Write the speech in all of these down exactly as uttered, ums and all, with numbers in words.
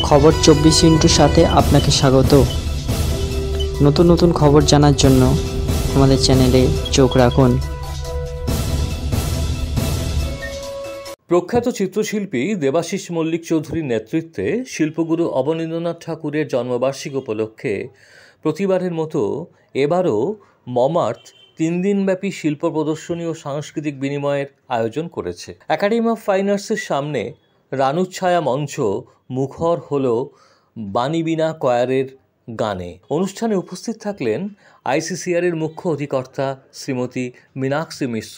খবর চব্বিশ ইন্টুর সাথে আপনাকে স্বাগত। নতুন নতুন খবর জানার জন্য আমাদের চ্যানেলে চোখ রাখুন। প্রখ্যাত চিত্রশিল্পী দেবাশিস মল্লিক চৌধুরীর নেতৃত্বে শিল্পগুরু অবনীন্দ্রনাথ ঠাকুরের জন্মবার্ষিকী উপলক্ষে প্রতিবারের মতো এবারও মমার্থ তিন দিনব্যাপী শিল্প প্রদর্শনী ও সাংস্কৃতিক বিনিময়ের আয়োজন করেছে। একাডেমি অফ ফাইন আর্টসের সামনে রানুচ্ছায়া মঞ্চ মুখর হল বাণীবীণা কয়ারের গানে। অনুষ্ঠানে উপস্থিত থাকলেন আইসিসিআর এর মুখ্য অধিকর্তা শ্রীমতী মীনাক্ষী মিশ্র।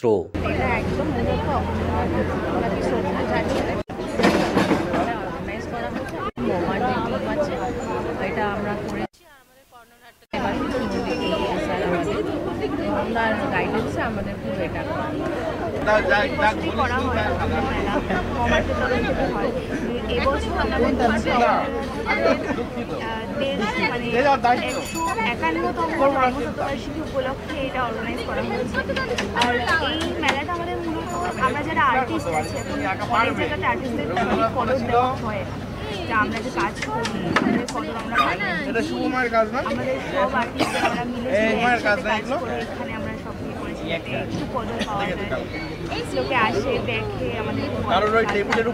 গাইডেন্সে আমাদের পুরো এটা করা হয় মমার্থের তরফ থেকে হয়। এবছর আমাদের হচ্ছে মানে একশো একান্নতম জন্মশতবার্ষিকী উপলক্ষে এটা অর্গানাইজ করা হয়েছে। আর এই মেলাটা আমাদের মূলত আমরা যারা আর্টিস্ট আছে এখন অনেক জায়গাতে আর্টিস্টদের ফটো দেওয়া হয়, যা আমরা যে কাজ করি আমাদের ফটো আমরা পাই, আমাদের সব আর্টিস্টদের আমরা মিলে কাজ করে এখানে আমরা সব ইয়ে করেছি যাতে একটু পদক পাওয়া যায়। লোকে আসে দেখে আমাদের ভালো লাগে আমাদের।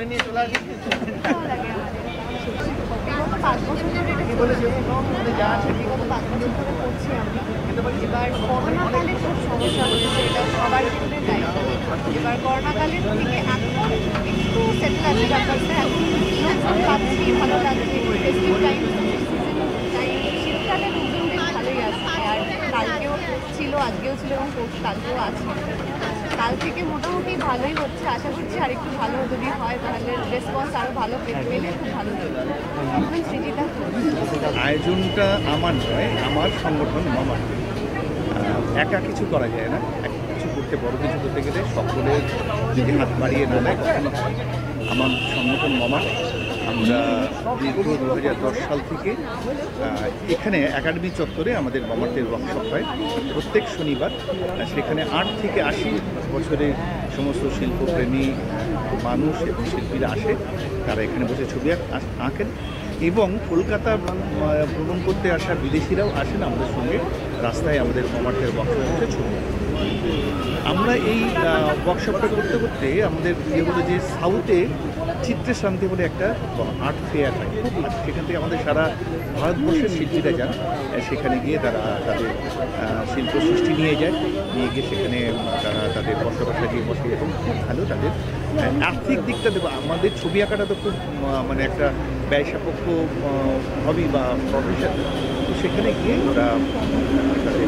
বিগত পাঁচ বছর ধরে এটা চলছে এবং বিগত পাঁচ বছর ধরে করছি আমি। এবার করোনাকালে খুব সমস্যা হয়েছে, এটা সবার ক্ষেত্রে তাই। এবার করোনাকালের থেকে এখন একটু সেটেল আছে ব্যাপারটা, এখন লোকজন পাচ্ছি, ভালো লাগছে। ফেস্টিভ টাইম তাই শীতকালে লোকজন বেশ ভালোই আসছে। আর কালকেও ছিল, আজকেও ছিল এবং কালকেও আছে। কাল থেকে মোটামুটি ভালোই হচ্ছে, আশা করছি আর একটু ভালো যদি হয় তাহলে রেসপন্স আরও ভালো পেলে খুব ভালো লাগবে। এখন সৃজিতা আয়োজনটা আমার নয়, আমার সংগঠন মমার্থ। একা কিছু করা যায় না, এক কিছু করতে বড় কিছু করতে গেলে সকলের যদি হাত বাড়িয়ে না দেয় কখনো হয়। আমার সংগঠন মমার্থ আমরা দীর্ঘ দু হাজার দশ সাল থেকে এখানে একাডেমি চত্বরে আমাদের মমার্থের ওয়ার্কশপ হয় প্রত্যেক শনিবার। সেখানে আট থেকে আশি বছরের সমস্ত শিল্পপ্রেমী মানুষ এবং শিল্পীরা আসে, তারা এখানে বসে ছবি আঁকেন এবং কলকাতা ভ্রমণ করতে আসা বিদেশিরাও আসেন আমাদের সঙ্গে রাস্তায় আমাদের মমার্থের ওয়ার্কশপ বসে ছবি। আমরা এই ওয়ার্কশপটা করতে করতে আমাদের ইয়ে হলো যে সাউথে চিত্রের শান্তি বলে একটা আর্ট ফেয়ার হয়, সেখান থেকে আমাদের সারা ভারতবর্ষের শিল্পীরা যান, সেখানে গিয়ে তারা তাদের শিল্প সৃষ্টি নিয়ে যায়, নিয়ে গিয়ে সেখানে তারা তাদের বসবাস সাজিয়ে বসে এবং খুব ভালো তাদের আর্থিক দিকটা দেবো। আমাদের ছবি আঁকাটা তো খুব মানে একটা ব্যয় সাপেক্ষ হবি বা প্রফেশন, তো সেখানে গিয়ে ওরা তাদের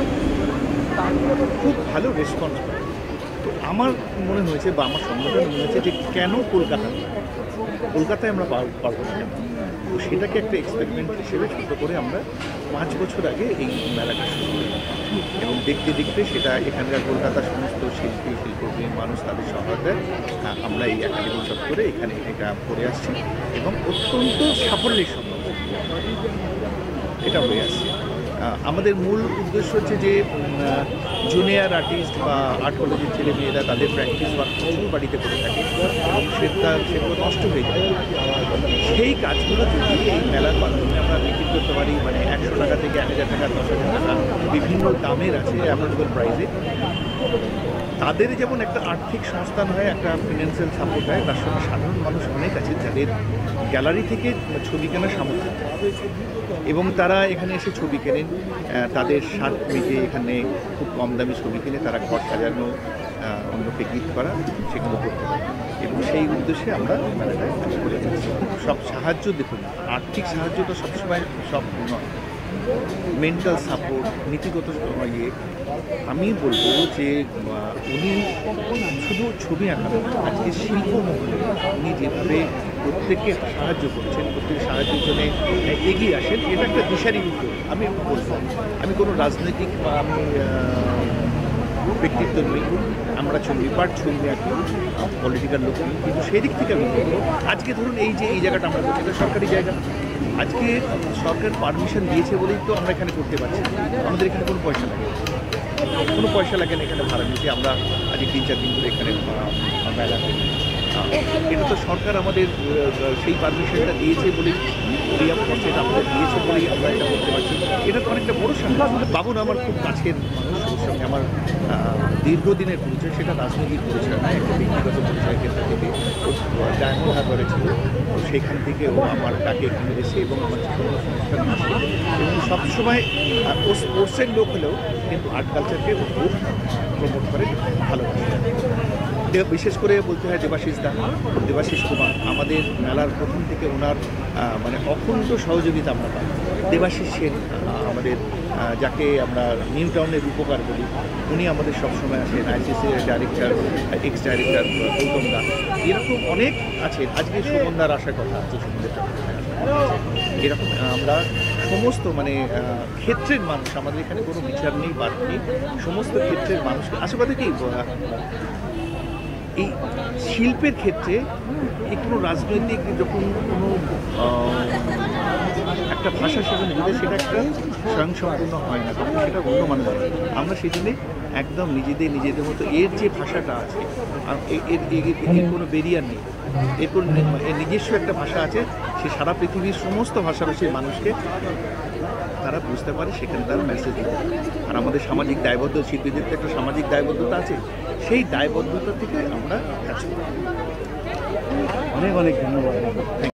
খুব ভালো রেসপন্স পায়। তো আমার মনে হয়েছে বা আমার সংগঠন মনে হয়েছে যে কেন কলকাতা কলকাতায় আমরা পারবো না, তো সেটাকে একটা এক্সপেরিমেন্ট হিসেবে ছোট করে আমরা পাঁচ বছর আগে এই মেলাটা শুরু করি এবং দেখতে দেখতে সেটা এখানকার কলকাতার সমস্ত শিল্পী শিল্পপ্রেমী মানুষ তাদের সহায়তায় আমরা এই একাডেমি চত্বরে এখানে এটা করে আসছি এবং অত্যন্ত সাফল্যের সঙ্গে এটা হয়ে আসছে। আমাদের মূল উদ্দেশ্য হচ্ছে যে জুনিয়র আর্টিস্ট বা আর্ট কলেজের ছেলে মেয়েরা তাদের প্র্যাকটিস ওয়ার্ক প্রচুর বাড়িতে করে থাকে এবং সেটা সেগুলো নষ্ট হয়ে যায়। সেই কাজগুলো যদি এই মেলার মাধ্যমে আমরা বিক্রি করতে পারি, মানে একশো টাকা থেকে এক হাজার টাকা দশ হাজার টাকা বিভিন্ন দামের আছে অ্যাফোর্ডেবল প্রাইসে, তাদের যেমন একটা আর্থিক সংস্থান হয়, একটা ফিনান্সিয়াল সাপোর্ট হয়, তার সঙ্গে সাধারণ মানুষ অনেক আছে যাদের গ্যালারি থেকে ছবি কেনার সামর্থ্য এবং তারা এখানে এসে ছবি কেনেন, তাদের স্বাদ মেটে এখানে খুব কম দামি ছবি কিনে তারা ঘর সাজানো, অন্যকে গিফট করা, সেগুলো করতে পারে এবং সেই উদ্দেশ্যে আমরা মেলাটায় কাজ করে যাচ্ছি। সব সাহায্য দেখুন, আর্থিক সাহায্যটা সবসময় সব নয়, মেন্টাল সাপোর্ট, নীতিগত ইয়ে। আমি বলবো যে উনি শুধু ছবি আঁকা না, আজকে শিল্পমহলে উনি যেভাবে প্রত্যেককে সাহায্য করছেন, প্রত্যেক সাহায্যের জন্য এগিয়ে আসেন, এটা একটা দিশারি উদ্যোগ। আমি বলবো আমি কোনো রাজনৈতিক বা আমি ব্যক্তিত্ব নই, আমরা ছবি পাঠ ছবি আঁকি, পলিটিক্যাল লোক, কিন্তু সেই দিক থেকে আমি বলবো আজকে ধরুন এই যে এই জায়গাটা আমরা করছি এটা সরকারি জায়গা, আজকে সরকার পারমিশন দিয়েছে বলেই তো আমরা এখানে করতে পারছি। আমাদের এখানে কোনো পয়সা লাগে কোনো পয়সা লাগে না এখানে ভাড়া নিতে। আমরা আজকে তিন চার দিন ধরে এখানে মেলা এটা তো সরকার আমাদের আহ, সেই পারমিশনটা দিয়েছে বলেই ফ্রি অফ কস্ট এটা আমাদের দিয়েছে বলেই আমরা এটা করতে পারছি। এটা তো অনেকটা বড় সংখ্যা। বাবুন আমার খুব কাছের মানুষ, ওর সঙ্গে আমার আহ, দীর্ঘদিনের পরিচয়, সেটা রাজনৈতিক পরিচয় নয়, একটা ব্যক্তিগত পরিচয়ের ক্ষেত্র থেকে ও ডায়মন্ড হারবারে ছিল, তো সেখান থেকে ও আমার ডাকে এখানে এসে এবং আমার যে কোনো অনুষ্ঠানে আসে এবং সবসময় আহ, ও স্পোর্টসের লোক হলেও কিন্তু আর্ট কালচারকে ও খুব প্রমোট করে, ভালোবাসে। দে- বিশেষ করে বলতে হয় দেবাশিস দা, দেবাশিস কুমার আমাদের মেলার প্রথম থেকে ওনার আহ, মানে অখণ্ড সহযোগিতা আমরা পাই। দেবাশিস সেন আহ, আমাদের আহ, যাকে আমরা নিউ টাউনের উপকার বলি, উনি আমাদের সবসময় আসেন। আইসিসির director, ex director Gautam da, এরকম অনেক আছেন। আজকে সুমনদার আসার কথা আছে, সুমনদের এরকম আমরা সমস্ত মানে আহ, ক্ষেত্রের মানুষ, আমাদের এখানে কোনো বিচার নেই, বাদ নেই, সমস্ত ক্ষেত্রের মানুষকে আশেপাশে কি আহ, এই শিল্পের ক্ষেত্রে এই কোনো রাজনৈতিক যখন কোনো আহ, একটা ভাষা সেখানে দিলে সেটা একটা স্বয়ংসম্পূর্ণ হয় না, তখন সেটা অন্য মানুষ হয়। আমরা সেই জন্যে একদম নিজেদের নিজেদের মতো এর যে ভাষাটা আছে, আর এ- এর এর- এর কোনো বেরিয়ার নেই, এর কোনো নি- এর নিজস্ব একটা ভাষা আছে, সে সারা পৃথিবীর সমস্ত ভাষাভাষীর মানুষকে তারা বুঝতে পারে, সেখানে তারা মেসেজ দিতে পারে। আর আমাদের সামাজিক দায়বদ্ধ, শিল্পীদের তো একটা সামাজিক দায়বদ্ধতা আছে, সেই দায়বদ্ধতা থেকে আমরা কাজ করি। অনেক অনেক ধন্যবাদ।